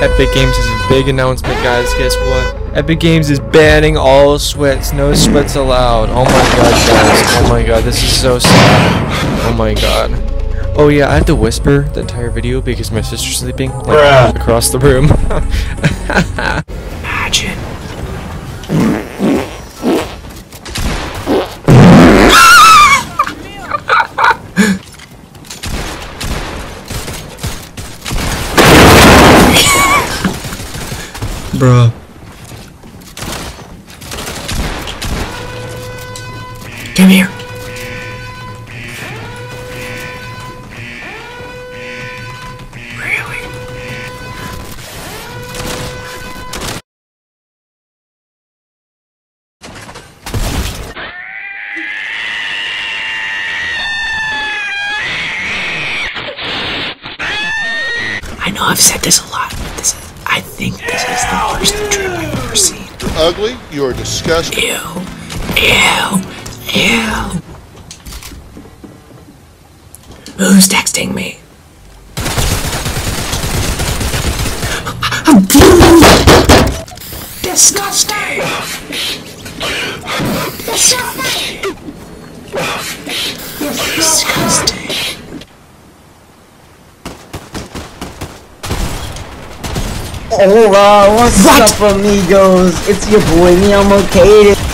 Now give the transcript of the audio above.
Epic Games has a big announcement, guys. Guess what? Epic Games is banning all sweats. No sweats allowed. Oh my god, guys. Oh my god, this is so sad. Oh my god. Oh yeah, I had to whisper the entire video because my sister's sleeping like across the room. Imagine. Bruh. Come here. Really? I know I've said this a lot, but I think this is the worst trip I've ever seen. You're ugly, you are disgusting. Ew. Ew. Ew. Who's texting me? Disgusting. Disgusting. Disgusting. Hola, what's up, amigos? It's your boy, me, I'm okay.